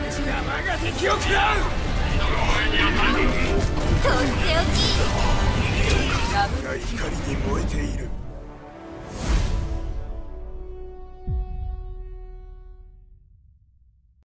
山が敵を食らう。 とっておき。 が怒りに燃えている。